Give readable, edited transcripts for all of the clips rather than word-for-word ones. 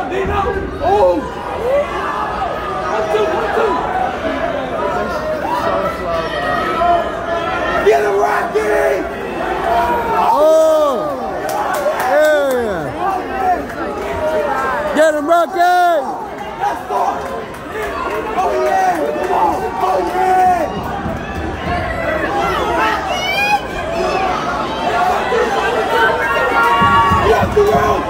Dino! Oh! 1, 2, 1, 2! Get him, Rocky! Oh! Yeah! Get him, Rocky! Let's go! Oh yeah! Come on! Oh yeah! You have to roll!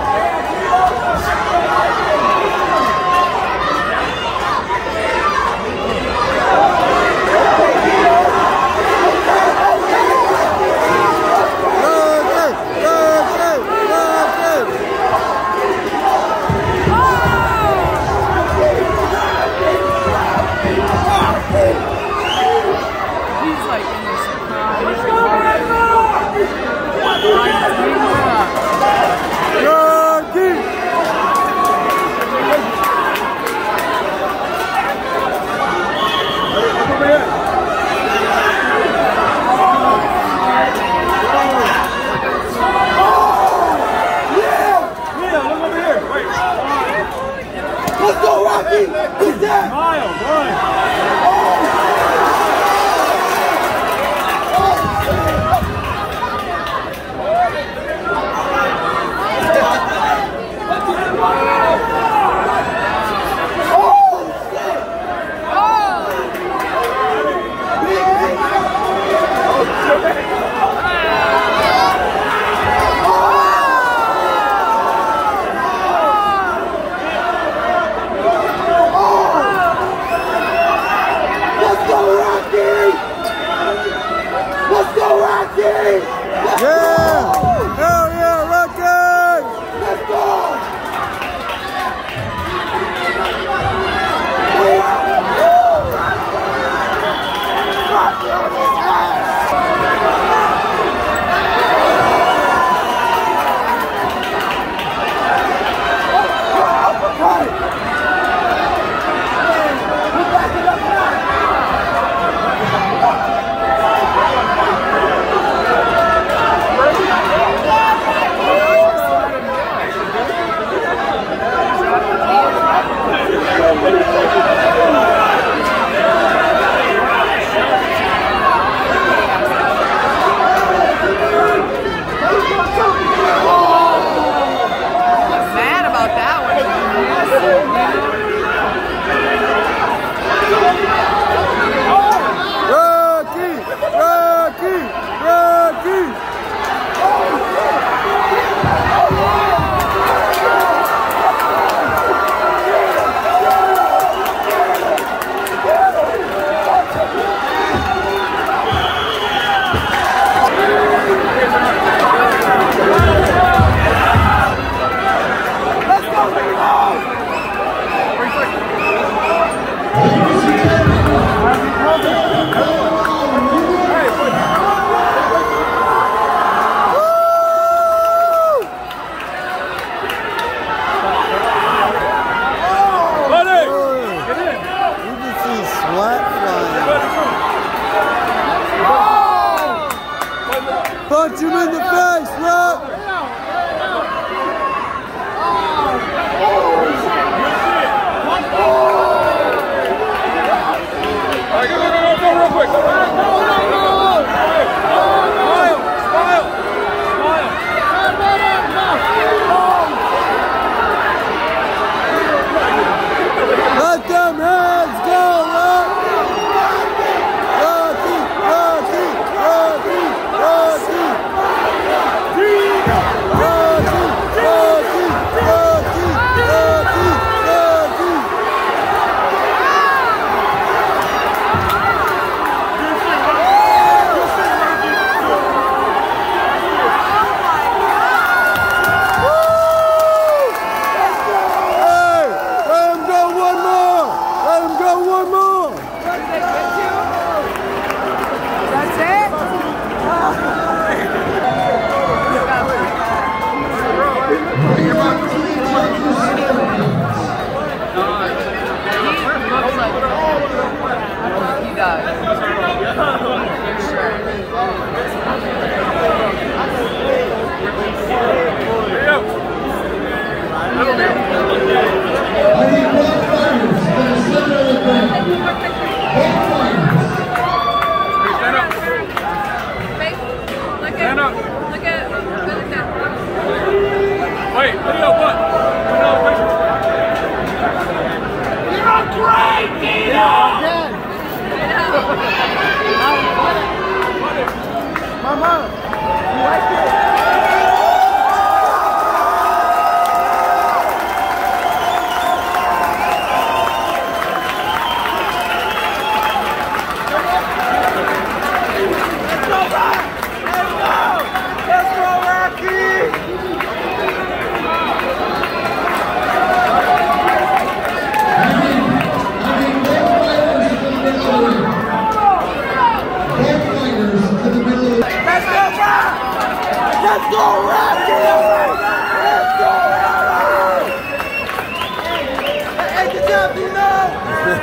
Let's go, Rocky! Who's that? Miles, run! Let's go, Rocky! Let's Yeah! go! Hell yeah, Rocky! Let's go! Rocky on his ass! Uppercut! We back it up now! Mad about that one. Rocky! Rocky! Rocky! Let's go, Dino!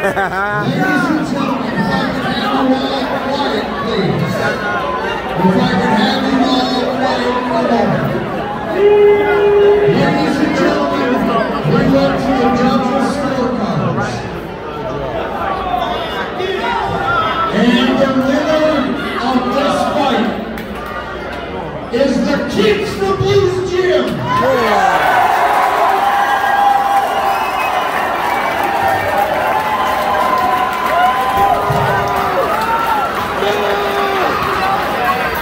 and gentlemen, if I can have you all quiet, please. If I can have you all quiet for a moment.